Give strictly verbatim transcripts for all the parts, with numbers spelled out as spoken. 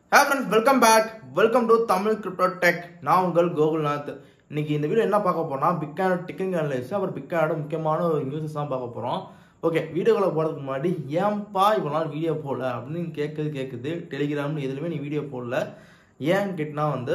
Hey friends, welcome back. Welcome to Tamil Crypto Tech. நான் உங்கள் கோகுல்நாத். இன்னைக்கு இந்த வீடியோ என்ன பார்க்க போறோம்னா பிட்காயினோட டெக்னிக்கல் அனலைசிஸ் அப்புறம் பிட்காயினோட முக்கியமான நியூஸஸ் தான் பார்க்க போறோம். ஓகே, வீடியோக்குள்ள போறதுக்கு முன்னாடி ஏன்பா இவ்வளவு நாள் வீடியோ போடல அப்படின்னு கேட்குது கேட்குது டெலிகிராம்னு எதுலையுமே நீ வீடியோ போடல ஏன்னு கேட்டினா வந்து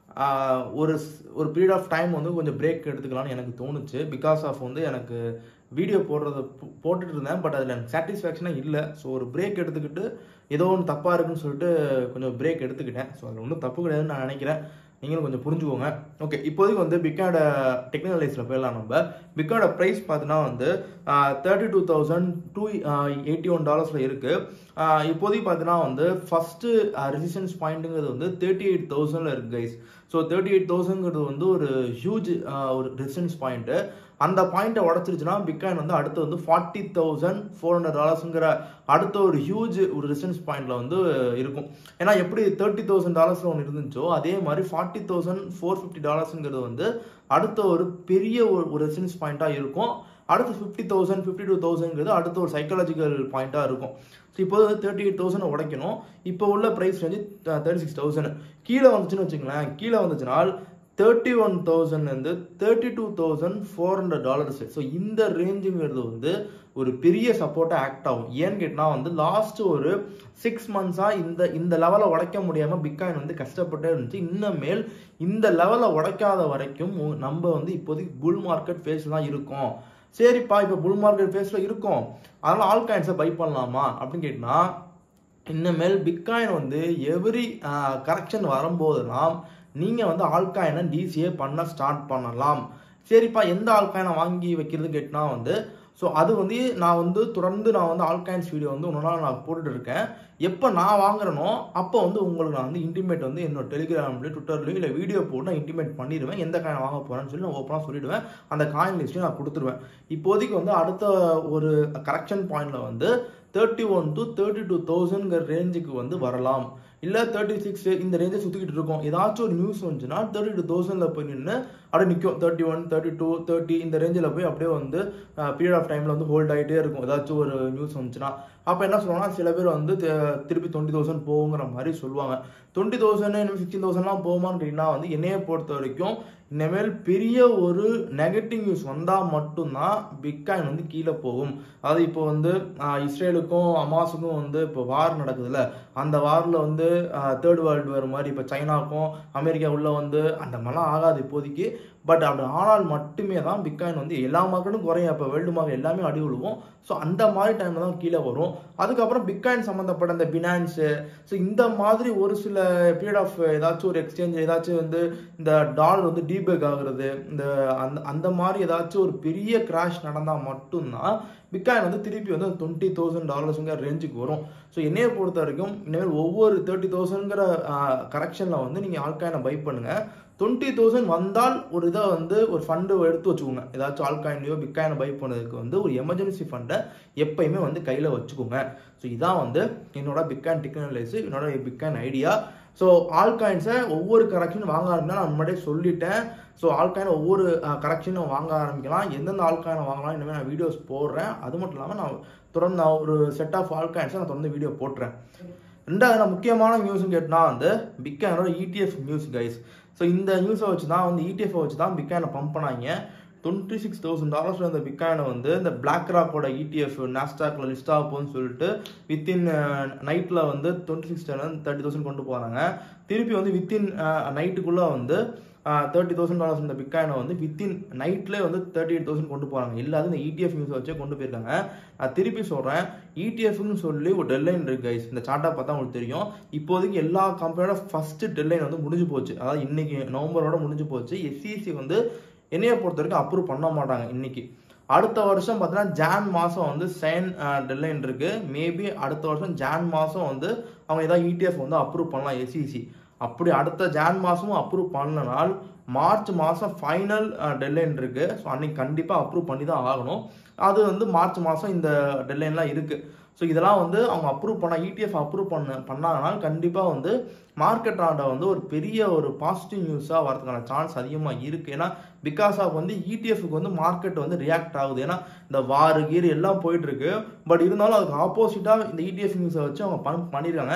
ஒரு ஒரு பீரியட் ஆஃப் டைம் வந்து கொஞ்சம் பிரேக் எடுத்துக்கலாம்னு எனக்கு தோணுச்சு. பிகாஸ் ஆஃப் வந்து எனக்கு வீடியோ போடுறது போட்டுட்டு இருந்தேன், பட் அதில் எனக்கு சாட்டிஸ்ஃபேக்ஷனாக இல்லை. ஸோ ஒரு பிரேக் எடுத்துக்கிட்டு ஏதோ ஒன்று தப்பாக இருக்குன்னு சொல்லிட்டு கொஞ்சம் பிரேக் எடுத்துக்கிட்டேன். ஸோ அதில் ஒன்றும் தப்பு கிடையாதுன்னு நான் நினைக்கிறேன். நீங்களும் கொஞ்சம் புரிஞ்சுக்கோங்க. ஓகே, இப்போதைக்கு வந்து பிட்காயினோட டெக்னிக்கல் அனலைசிஸில் போயிடலாம். நம்ம பிட்காயினோட ப்ரைஸ் பார்த்தீங்கன்னா வந்து thirty two thousand two eighty one டாலர்ஸில் இருக்குது. இப்போதைக்கு பார்த்தீங்கன்னா வந்து ஃபஸ்ட்டு ரெசிஸ்டன்ஸ் பாயிண்ட்டுங்கிறது வந்து தேர்ட்டி எயிட் தௌசண்டில் இருக்குது கைஸ். ஸோ தேர்ட்டி எயிட் தௌசண்ட்ங்கிறது வந்து ஒரு ஹியூஜ் ஒரு ரெசிஸ்டன்ஸ் பாயிண்ட்டு. அந்த பாயிண்ட்டை உடச்சிருச்சுன்னா பிட்காயின் வந்து அடுத்து வந்து ஃபார்ட்டி தௌசண்ட் ஃபோர் ஹண்ட்ரட் டாலர்ஸுங்கிற அடுத்த ஒரு ஹியூஜ் ஒரு ரெசிஸ்டன்ஸ் பாயிண்ட்ல வந்து இருக்கும். ஏன்னா எப்படி தேர்ட்டி தௌசண்ட் டாலர்ஸ்ல ஒன்று இருந்துச்சோ அதே மாதிரி ஃபார்ட்டி தௌசண்ட் ஃபோர் ஃபிஃப்டி டாலர்ஸுங்கிறது வந்து அடுத்த ஒரு பெரிய ஒரு ரெசிஸ்டன்ஸ் பாயிண்டா இருக்கும். அடுத்து ஃபிஃப்டி தௌசண்ட் ஃபிஃப்டி டூ தௌசண்ட்ங்கிறது அடுத்த ஒரு சைக்காலஜிக்கல் பாயிண்டா இருக்கும். ஸோ இப்போ வந்து தேர்ட்டி எயிட் தௌசண்ட் உடைக்கணும். இப்போ உள்ள price range thirty six thousand கீழே வந்துச்சுன்னு வச்சுங்களேன். கீழே வந்துச்சுனால் தேர்ட்டி ஒன் தௌசண்ட் வந்து thirty two thousand four hundred dollars. So இந்த ரேஞ்சுங்கிறது வந்து ஒரு பெரிய சப்போர்ட்டாக ஆக்ட் ஆகும். ஏன்னு கேட்டால் வந்து லாஸ்ட் ஒரு சிக்ஸ் மந்த்ஸாக இந்த இந்த லெவலை உடைக்க முடியாமல் பிட்காயின் வந்து கஷ்டப்பட்டே இருந்துச்சு. இன்னமேல் இந்த லெவலை உடைக்காத வரைக்கும் நம்ம வந்து இப்போதைக்கு புல் மார்க்கெட் ஃபேஸில் தான் இருக்கோம். சரிப்பா, இப்போ புல் மார்க்கெட் ஃபேஸில் இருக்கும், அதனால் ஆல் காயின்ஸை பை பண்ணலாமா அப்படின்னு கேட்டினா, இன்னமேல் பிட்காயின் வந்து எவ்ரி கரெக்ஷன் வரும்போதெல்லாம் நீங்கள் வந்து ஆல்காயினை டிசிஏ பண்ண ஸ்டார்ட் பண்ணலாம். சரிப்பா, எந்த ஆல்காயினை வாங்கி வைக்கிறது கேட்டினா வந்து ஸோ அது வந்து நான் வந்து தொடர்ந்து நான் வந்து ஆல்காயின்ஸ் வீடியோ வந்து ஒன்று நாள் நான் போட்டுட்டு இருக்கேன். எப்போ நான் வாங்குறனோ அப்போ வந்து உங்களுக்கு நான் வந்து இன்டிமேட் வந்து என்னோட டெலிகிராம்லேயும் ட்விட்டர்லையும் இல்லை வீடியோ போட்டு நான் இன்டிமேட் பண்ணிடுவேன். எந்த காயின் வாங்க போகிறேன்னு சொல்லி நான் ஓப்பனாக சொல்லிவிடுவேன். அந்த காயின் லிஸ்ட்டையும் நான் கொடுத்துருவேன். இப்போதைக்கு வந்து அடுத்த ஒரு கரெக்ஷன் பாயிண்டில் வந்து thirty one to thirty two தௌசண்ட்ங்கிற ரேஞ்சுக்கு வந்து வரலாம். இல்லை தேர்ட்டி சிக்ஸ் இந்த ரேஞ்சை சுற்றிக்கிட்டு இருக்கோம். ஏதாச்சும் ஒரு நியூஸ் வந்துச்சுன்னா தேர்ட்டி டூ தௌசண்டில் போய் நின்று அப்படியே நிற்கும். Thirty one thirty two thirty இந்த ரேஞ்சில் போய் அப்படியே வந்து பீரியட் ஆஃப் டைமில் வந்து ஹோல்ட் ஆகிட்டே இருக்கும். ஏதாச்சும் ஒரு நியூஸ் வந்துச்சுன்னா அப்போ என்ன சொல்லுவாங்கன்னா சில பேர் வந்து திருப்பி டுவெண்ட்டி தௌசண்ட் போகுங்கிற மாதிரி சொல்லுவாங்க. டுவெண்ட்டி தௌசண்ட் இன்னும் சிக்ஸ்டீன் தௌசண்ட்லாம் போகுமான்னு கேட்டிங்கன்னா வந்து என்னையை பொறுத்த வரைக்கும் இனிமேல் பெரிய ஒரு நெகட்டிவ் நியூஸ் வந்தால் மட்டும்தான் பிட்காயின் வந்து கீழே போகும். அதாவது இப்போ வந்து இஸ்ரேலுக்கும் அமாஸுக்கும் வந்து இப்போ வார் நடக்குதுல்ல, அந்த வாரில் வந்து தேர்ட் வேர்ல்டு வார் மாதிரி இப்போ சைனாக்கும் அமெரிக்கா உள்ள வந்து அந்த மாதிரிலாம் ஆகாது இப்போதைக்கு. பட் அப்படி ஆனால் மட்டுமே தான் பிட்காயின் வந்து எல்லா மார்க்கெட்டும் குறையும். இப்போ வேர்ல்டு மார்க்கெட் எல்லாமே அடி விழுவும். ஸோ அந்த மாதிரி டைமில் தான் கீழே வரும். அதுக்கப்புறம் பிட்காயின் சம்மந்தப்பட்ட இந்த பினான்ஸு ஸோ இந்த மாதிரி ஒரு சில பீரியட் ஆஃப் ஏதாச்சும் ஒரு எக்ஸ்சேஞ்ச் ஏதாச்சும் வந்து இந்த டாலர் வந்து டீபேக் ஆகுறது இந்த அந்த அந்த மாதிரி ஏதாச்சும் ஒரு பெரிய கிராஷ் நடந்தால் மட்டும்தான் பிட்காயின் வந்து திருப்பி வந்து டுவெண்ட்டி தௌசண்ட் டாலர்ஸுங்கிற ரேஞ்சுக்கு வரும். ஸோ என்னையை பொறுத்த வரைக்கும் இனிமேல் ஒவ்வொரு தேர்ட்டி தௌசண்ட்ங்கிற கரெக்ஷனில் வந்து நீங்கள் ஆல்காயினை பை பண்ணுங்கள். டுவெண்ட்டி தௌசண்ட் வந்தால் ஒரு இதை வந்து ஒரு ஃபண்டு எடுத்து வச்சுக்கோங்க. ஏதாச்சும் ஆல்காயின்லையோ பிட்காயினை பை பண்ணதுக்கு வந்து ஒரு எமர்ஜென்சி ஃபண்டை எப்பயுமே வந்து கையில் வச்சுக்கோங்க. ஸோ இதான் வந்து என்னோட பிட்காயின் டெக்னிக்கல் அனலைசிஸ், என்னோட பிட்காயின் ஐடியா. ஸோ ஆல்காயின்ஸை ஒவ்வொரு கரெக்ஷன் வாங்க ஆரம்பிக்கலாம். நான் முன்னாடியே சொல்லிட்டேன். ஸோ ஆல்காயினை ஒவ்வொரு கரெக்ஷனும் வாங்க ஆரம்பிக்கலாம். எந்தெந்த ஆல்காயினை வாங்கலாம் இனிமேல் நான் வீடியோஸ் போடுறேன். அது மட்டும் இல்லாமல் நான் தொடர்ந்து நான் ஒரு செட் ஆஃப் ஆல்காயின்ஸை நான் தொடர்ந்து வீடியோ போட்டுறேன். ரெண்டாவது நான் முக்கியமான நியூஸ்ன்னு கேட்டால் வந்து பிட்காயினோட இடிஎஃப் நியூஸ் கைஸ். ஸோ இந்த நியூஸை வச்சு தான் வந்து இடிஎஃப் வச்சு தான் பிட்காயினை பம்ப் பண்ணாங்க. டுவெண்ட்டி சிக்ஸ் தௌசண்ட் டாலர்ஸ்ல இருந்த பிட்காயினை வந்து இந்த பிளாக் ராக்கோட இடிஎஃப் நாஸ்டாக்ல லிஸ்ட் ஆக போகுதுன்னு சொல்லிட்டு வித்தின் நைட்ல வந்து டுவெண்ட்டி சிக்ஸ் தேர்ட்டி தௌசண்ட் கொண்டு போறாங்க. திருப்பி வந்து வித்தின் நைட்டுக்குள்ள வந்து தேர்ட்டி தௌசண்ட் டாலர்ஸ் இந்த பிட்காயினை வந்து வித்தின் நைட்லேயே வந்து தேர்ட்டி எயிட் தௌசண்ட் கொண்டு போகிறாங்க. எல்லாரும் இந்த இடிஎஃப் நியூஸ் வச்சே கொண்டு போயிருக்காங்க. நான் திருப்பி சொல்கிறேன், இடிஎஃப்னு சொல்லி ஒரு டெட்லைன் இருக்கு கைஸ். இந்த சார்ட்டை பார்த்தா உங்களுக்கு தெரியும். இப்போதைக்கு எல்லா கம்பெனியோட ஃபர்ஸ்ட் டெட்லைன் வந்து முடிஞ்சு போச்சு. அதாவது இன்னைக்கு நவம்பரோட முடிஞ்சு போச்சு. எஸ்சிசி வந்து என்னையை பொறுத்த வரைக்கும் அப்ரூவ் பண்ண மாட்டாங்க இன்னைக்கு. அடுத்த வருஷம் பார்த்தீங்கன்னா ஜான் மாதம் வந்து சைன் டெட்லைன் இருக்கு. மேபி அடுத்த வருஷம் ஜான் மாதம் வந்து அவங்க ஏதாவது இடிஎஃப் வந்து அப்ரூவ் பண்ணலாம் எஸ்சிசி. அப்படி அடுத்த ஜான் மாதமும் அப்ரூவ் பண்ணனால் மார்ச் மாதம் ஃபைனல் டெட்லைன் இருக்கு. ஸோ அன்னைக்கு கண்டிப்பாக அப்ரூவ் பண்ணி தான் ஆகணும். அது வந்து மார்ச் மாதம் இந்த டெட்லைன்லாம் இருக்கு. ஸோ இதெல்லாம் வந்து அவங்க அப்ரூவ் பண்ண இடிஎஃப் அப்ரூவ் பண்ண பண்ணாங்கன்னா கண்டிப்பாக வந்து மார்க்கெட் ஆண்ட வந்து ஒரு பெரிய ஒரு பாசிட்டிவ் நியூஸாக வரதுக்கான சான்ஸ் அதிகமாக இருக்குது. ஏன்னா பிகாஸ் ஆஃப் வந்து இடிஎஃப்க்கு வந்து மார்க்கெட் வந்து ரியாக்ட் ஆகுது. ஏன்னா இந்த வாரு கீர் எல்லாம் போயிட்டு இருக்கு. பட் இருந்தாலும் அதுக்கு ஆப்போசிட்டாக இந்த இடிஎஃப் நியூஸை வச்சு அவங்க பண் பண்ணியிருக்காங்க.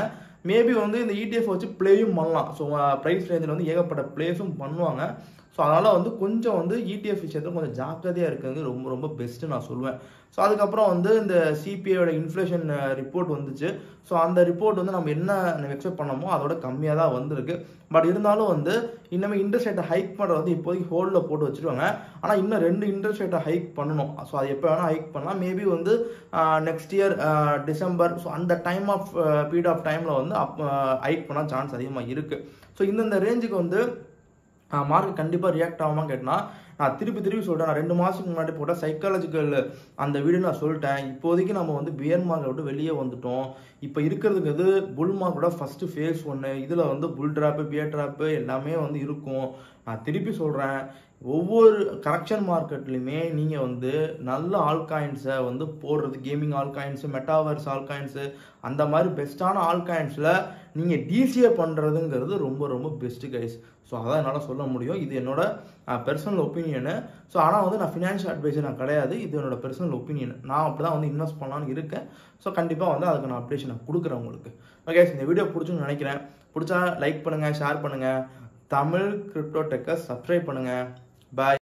மேபி வந்து இந்த E T F வச்சு ப்ளேயும் பண்ணலாம். ஸோ ப்ரைஸ் ரேஞ்சில் வந்து ஏகப்பட்ட ப்ளேஸும் பண்ணுவாங்க. ஸோ அதனால் வந்து கொஞ்சம் வந்து E T F விஷயத்தில் கொஞ்சம் ஜாக்கிரதையாக இருக்கிறது ரொம்ப ரொம்ப பெஸ்ட்டு நான் சொல்லுவேன். ஸோ அதுக்கப்புறம் வந்து இந்த சிபிஐயோட இன்ஃப்ளேஷன் ரிப்போர்ட் வந்துச்சு. ஸோ அந்த ரிப்போர்ட் வந்து நம்ம என்ன எக்ஸ்பெக்ட் பண்ணமோ அதோட கம்மியாக தான் வந்திருக்கு. பட் இருந்தாலும் வந்து இன்னுமே இன்ட்ரெஸ்ட் ரேட்டை ஹைக் பண்ணுறது வந்து இப்போதைக்கு ஹோல்டில் போட்டு வச்சுருவாங்க. ஆனால் இன்னும் ரெண்டு இன்ட்ரெஸ்ட் ரேட்டை ஹைக் பண்ணணும். ஸோ அது எப்போ வேணால் ஹைக் பண்ணலாம். மேபி வந்து நெக்ஸ்ட் இயர் டிசம்பர் ஸோ அந்த டைம் ஆஃப் பீரியட் ஆஃப் டைமில் வந்து அப் ஹைக் பண்ண சான்ஸ் அதிகமாக இருக்குது. ஸோ இந்தந்த ரேஞ்சுக்கு வந்து மார்க்கெட் கண்டிப்பாக ரியாக்ட் ஆகாமல் கேட்டால் நான் திருப்பி திருப்பி சொல்கிறேன். நான் ரெண்டு மாதத்துக்கு முன்னாடி போட்டால் சைக்காலஜிக்கல் அந்த வீடியோ நான் சொல்லிட்டேன். இப்போதைக்கு நம்ம வந்து பியர் மார்க்கெட் விட்டு வெளியே வந்துட்டோம். இப்போ இருக்கிறதுக்கு இது புல் மார்க்கெட்டோட ஃபஸ்ட்டு ஃபேஸ் ஒன்று. இதில் வந்து புல் ட்ராப்பு பியர் ட்ராப்பு எல்லாமே வந்து இருக்கும். நான் திருப்பி சொல்கிறேன், ஒவ்வொரு கரெக்ஷன் மார்க்கெட்லையுமே நீங்கள் வந்து நல்ல ஆல்காயின்ஸை வந்து போடுறது, கேமிங் ஆல்காயின்ஸு, மெட்டாவர்ஸ் ஆல்காயின்ஸு, அந்த மாதிரி பெஸ்ட்டான ஆல்காயின்ஸில் நீங்கள் டிசிஏ பண்ணுறதுங்கிறது ரொம்ப ரொம்ப பெஸ்ட்டு கைஸ். ஸோ அதான் என்னால் சொல்ல முடியும். இது என்னோட பர்சனல் ஒப்பீனியனு. ஸோ ஆனால் வந்து நான் ஃபினான்ஷியல் அட்வைசர் நான் கிடையாது. இது என்னோட பர்சனல் ஒப்பீனியன். நான் அப்படி தான் வந்து இன்வெஸ்ட் பண்ணலான்னு இருக்கேன். ஸோ கண்டிப்பாக வந்து அதுக்கு நான் அப்டேஷன் நான் கொடுக்குறேன் உங்களுக்கு. ஓகே, இந்த வீடியோ பிடிச்சுன்னு நினைக்கிறேன். பிடிச்சா லைக் பண்ணுங்கள், ஷேர் பண்ணுங்கள், தமிழ் கிரிப்டோ டெக்கை சப்ஸ்கிரைப் பண்ணுங்கள். பாய்.